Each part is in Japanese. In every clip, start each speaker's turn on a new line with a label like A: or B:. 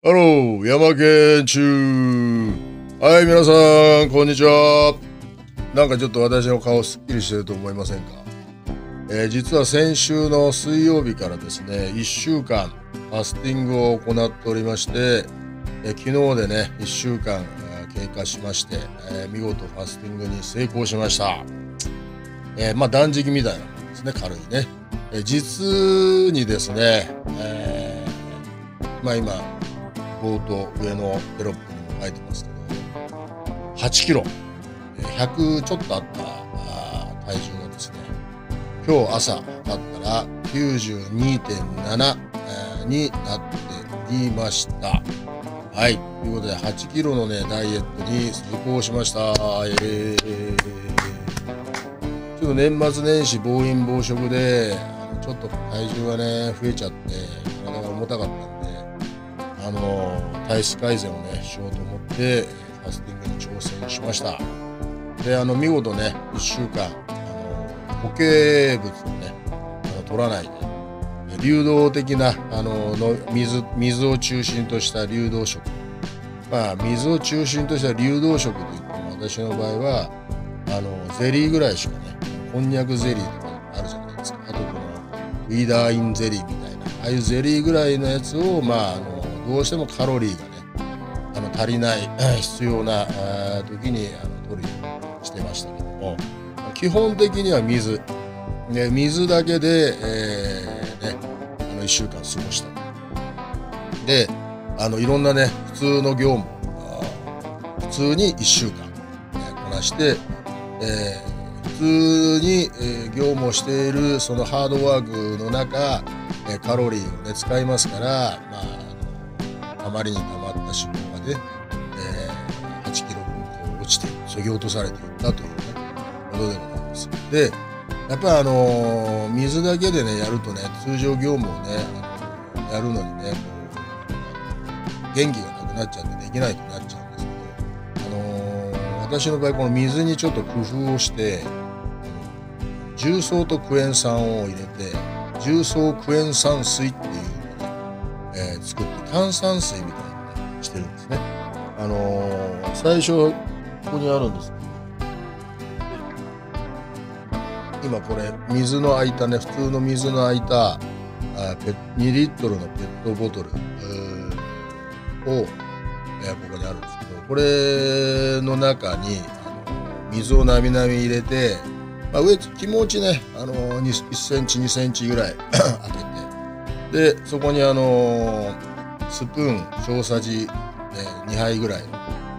A: ハロー、山県中。はい、皆さん、こんにちは。なんかちょっと私の顔すっきりしてると思いませんか？実は先週の水曜日からですね、1週間ファスティングを行っておりまして、昨日でね、1週間経過しまして、見事ファスティングに成功しました。断食みたいなものですね、軽いね。実にですね、今、冒頭上のテロップにも書いてますけど、8キロ、100ちょっとあった体重がですね、今日朝だったら 92.7 になっていました。はい、ということで8キロのねダイエットに成功しました。ちょっと年末年始暴飲暴食でちょっと体重がね増えちゃって体が重たかったんで、体質改善をねしようと思ってファスティングに挑戦しました。で見事ね1週間固形物をね取らないで流動的な水を中心とした流動食、水を中心とした流動食といっても私の場合はゼリーぐらいしかね、こんにゃくゼリーとかあるじゃないですか。あとこのウィダーインゼリーみたいなああいうゼリーぐらいのやつをどうしてもカロリーがね足りない必要な時に取るようにしてましたけども、基本的には水だけで、1週間過ごした。でいろんなね普通の業務普通に1週間、こなして、普通に、業務をしているそのハードワークの中、カロリーをね使いますから、あまりに溜まった脂肪がね、8キロ分落ちて削ぎ落とされていったというねことでございます。でやっぱり水だけでねやるとね通常業務をねやるのにね元気がなくなっちゃってできないとなっちゃうんですけど、私の場合この水にちょっと工夫をして重曹とクエン酸を入れて重曹クエン酸水っていうのをね、作って炭酸水みたいに、ね、してるんですね。最初ここにあるんですけど、今これ水の空いたね普通の水の空いた2リットルのペットボトルを、ここにあるんですけど、これの中に水をなみなみ入れて、上気持ちね1センチ2センチぐらい開けて、でそこにスプーン小さじ、2杯ぐらいの、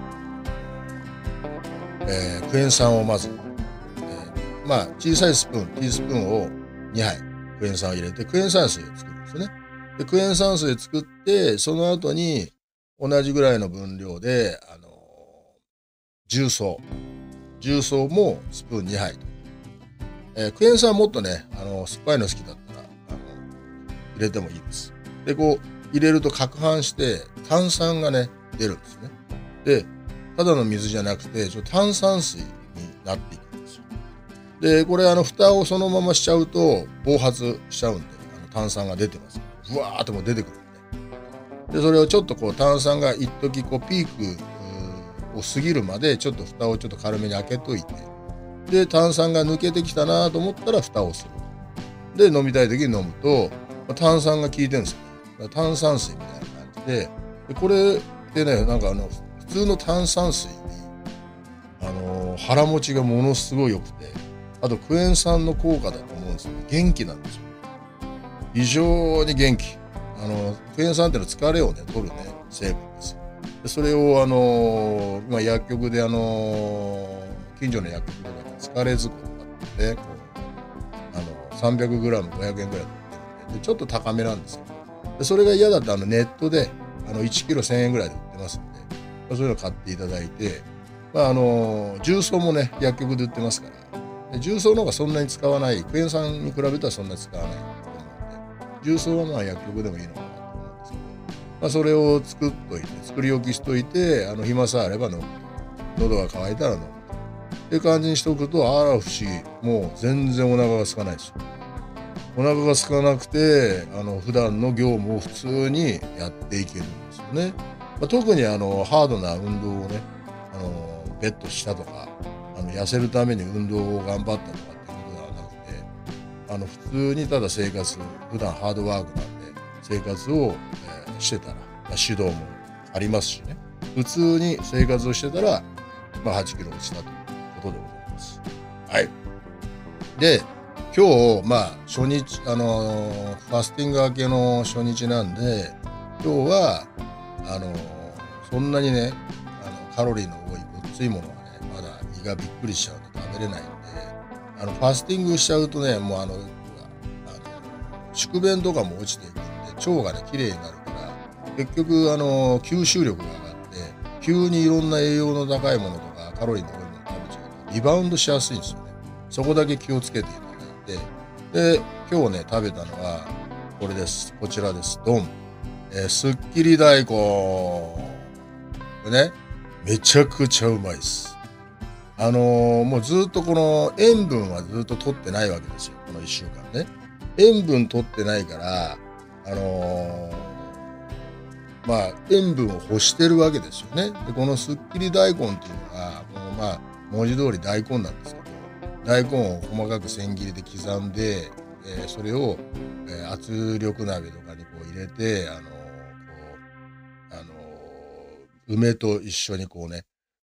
A: クエン酸をまず、小さいスプーンティースプーンを2杯クエン酸を入れてクエン酸水を作るんですよね。でクエン酸水作ってその後に同じぐらいの分量で重曹もスプーン2杯と、クエン酸もっとね酸っぱいの好きだったら入れてもいいです。でこう入れると攪拌して炭酸がね出るんですね。でただの水じゃなくて炭酸水になっていくんですよ。でこれ蓋をそのまましちゃうと暴発しちゃうんで炭酸が出てますからブワーッともう出てくるんで、それをちょっとこう炭酸が一時こうピークを過ぎるまでちょっと蓋をちょっと軽めに開けといて、で炭酸が抜けてきたなと思ったら蓋をする。で飲みたい時に飲むと炭酸が効いてるんですよ。炭酸水みたいな感じで、これでねなんか普通の炭酸水に腹持ちがものすごい良くて、あとクエン酸の効果だと思うんですけど元気なんですよ。非常に元気。クエン酸ってのは疲れをね取るね成分です。でそれを薬局で近所の薬局とかで疲れずことかってね300g500 円ぐらいで売ってるんで、ちょっと高めなんですよ。でそれが嫌だとネットで1キロ1000円ぐらいで売ってますんで、そういうの買っていただいて、重曹もね薬局で売ってますから、で重曹の方がそんなに使わない、クエン酸に比べたらそんなに使わないと思うんで、重曹は薬局でもいいのかなと思うんですけど、それを作り置きしといて暇さえあれば飲むと、喉が渇いたら飲むとっていう感じにしておくと、あら不思議、もう全然お腹が空かないですよ。 お腹が空かなくて、普段の業務を普通にやっていけるんですよね。特にハードな運動をね、ベットしたとか、痩せるために運動を頑張ったとかっていうことではなくて、普通にただ生活、普段ハードワークなんで、生活を、してたら、指導もありますしね、普通に生活をしてたら、8キロ落ちたということでございます。はい。で、今日、初日、ファスティング明けの初日なんで、今日は、そんなにね、カロリーの多いごっついものはね、まだ胃がびっくりしちゃうんで食べれないんで、ファスティングしちゃうとね、もう宿便とかも落ちていくんで、腸がね、綺麗になるから、結局、吸収力が上がって、急にいろんな栄養の高いものとか、カロリーの多いものを食べちゃうと、リバウンドしやすいんですよね。そこだけ気をつけていただいて、で、今日ね、食べたのは、これです。こちらです。ドン。すっきり大根。これね、めちゃくちゃうまいです。もうずっとこの塩分はずっと取ってないわけですよ。この1週間ね。塩分取ってないから、塩分を欲してるわけですよね。で、このすっきり大根っていうのが、文字通り大根なんですけど、大根を細かく千切りで刻んで、それを、圧力鍋とかにこう入れて、梅と一緒にこうね、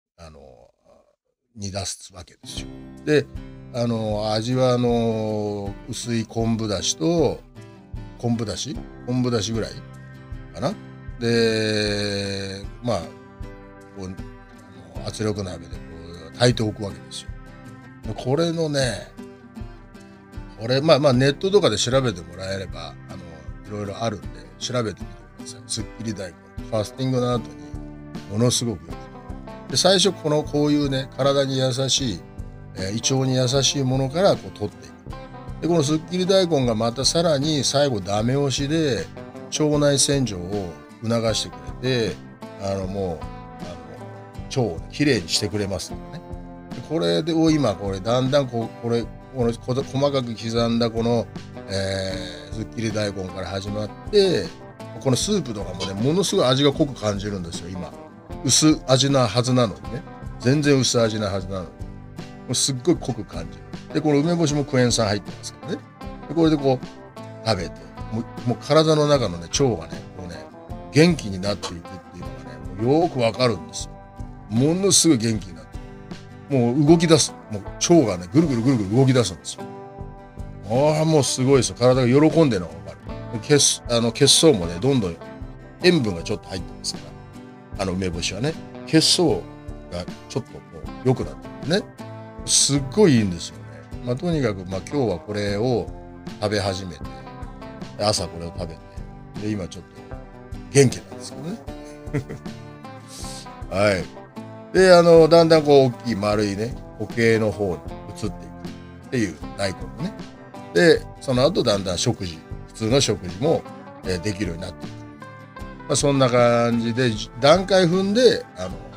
A: 煮出すわけですよ。で、味は薄い昆布だしと、昆布だしぐらいかな。で、こう圧力鍋でこう炊いておくわけですよ。これのね、ネットとかで調べてもらえれば、いろいろあるんで、調べてみてください。すっきり大根。ファスティングの後に、ものすごくよく。で、最初こういうね、体に優しい、胃腸に優しいものからこう取っていく。で、このすっきり大根がまたさらに最後ダメ押しで、腸内洗浄を促してくれて、腸をね、きれいにしてくれますからね。でこれで今これだんだんこの細かく刻んだこの、すっきり大根から始まって、このスープとかもね、ものすごい味が濃く感じるんですよ、今。薄味なはずなのにね。全然薄味なはずなのに。すっごい濃く感じる。で、この梅干しもクエン酸入ってますからね。で、これでこう、食べて、もう体の中のね、腸がね、こうね、元気になっていくっていうのがね、もうよーくわかるんですよ。ものすごい元気になって。もう動き出す。もう腸がね、ぐるぐるぐるぐる動き出すんですよ。もうすごいですよ。体が喜んでるのがわかる。血相もね、どんどん塩分がちょっと入ってますから、梅干しはね、血相がちょっとこう良くなってるね。すっごいいいんですよね。とにかく、今日はこれを食べ始めて、朝これを食べて、で、今ちょっと元気なんですけどね。はい。で、だんだんこう大きい丸いね、固形の方に移っていくっていう大根のね。で、その後だんだん普通の食事も、できるようになっていく。そんな感じで、段階踏んで、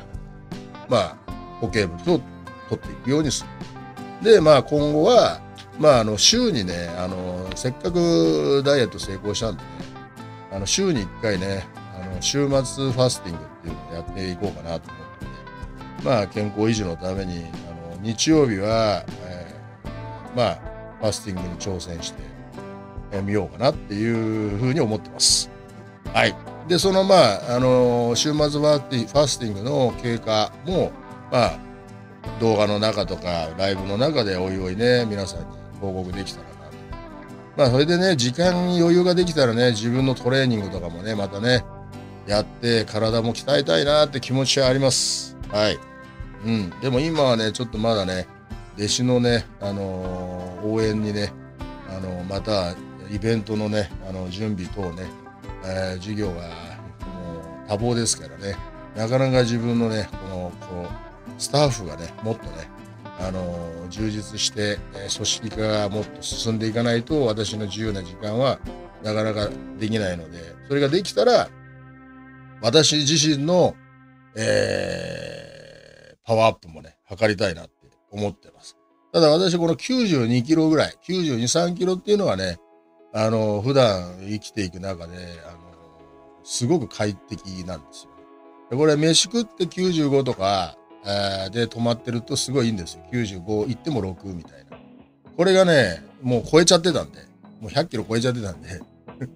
A: 固形物を取っていくようにする。で、今後は、週にね、せっかくダイエット成功したんでね、週に1回ね、週末ファスティングっていうのをやっていこうかなと思って、健康維持のために、日曜日は、ファスティングに挑戦してみようかなっていうふうに思ってます。はい。で、その週末ファスティングの経過も、動画の中とかライブの中でおいおいね、皆さんに報告できたらなと。それでね、時間に余裕ができたらね、自分のトレーニングとかもね、またね、やって体も鍛えたいなって気持ちはあります。はい。でも今はね、ちょっとまだね、弟子のね、応援にね、またイベントのね、準備等ね、授業がもう多忙ですからね、なかなか自分のね、スタッフがね、もっとね、充実して、組織化がもっと進んでいかないと、私の自由な時間はなかなかできないので、それができたら、私自身の、パワーアップもね、図りたいなって思ってます。ただ私この92キロぐらい、92、3キロっていうのはね、 普段生きていく中で、すごく快適なんですよ。でこれ、飯食って95とか、で止まってるとすごいいいんですよ。95いっても6みたいな。これがね、もう超えちゃってたんで、もう100キロ超えちゃってたんで、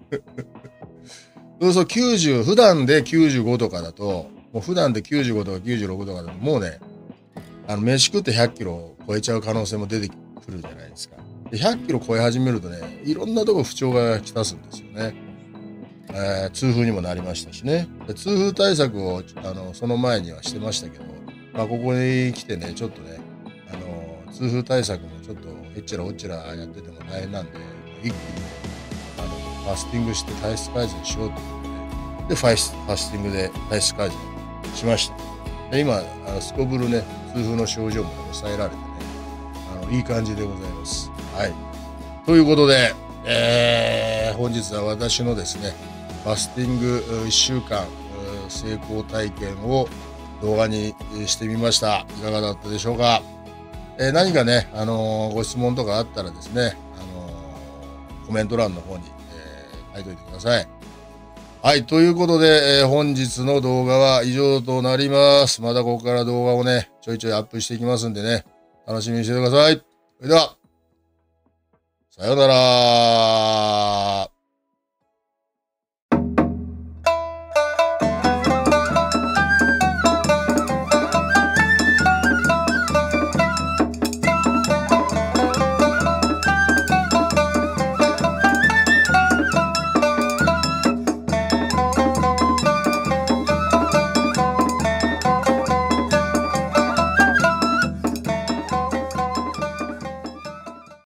A: そうそう90、普段で95とかだと、もう普段で95とか96とかだと、もうね、飯食って100キロ超えちゃう可能性も出てくるじゃないですか。で、100キロ超え始めるとね、いろんなとこ不調がきたすんですよね。痛風にもなりましたしね。で痛風対策を、その前にはしてましたけど、まあ、ここに来てね、ちょっとね、痛風対策もちょっと、えっちらおっちらやってても大変なんで、一気に、ファスティングして体質改善しようと思ってね。で、ファスティングで体質改善しました。で今、すこぶるね、痛風の症状も抑えられてね、いい感じでございます。はい。ということで、本日は私のですね、ファスティング1週間成功体験を動画にしてみました。いかがだったでしょうか。何かね、ご質問とかあったらですね、コメント欄の方に、書いといてください。はい。ということで、本日の動画は以上となります。またここから動画をね、ちょいちょいアップしていきますんでね、楽しみにしててください。それでは、さようなら。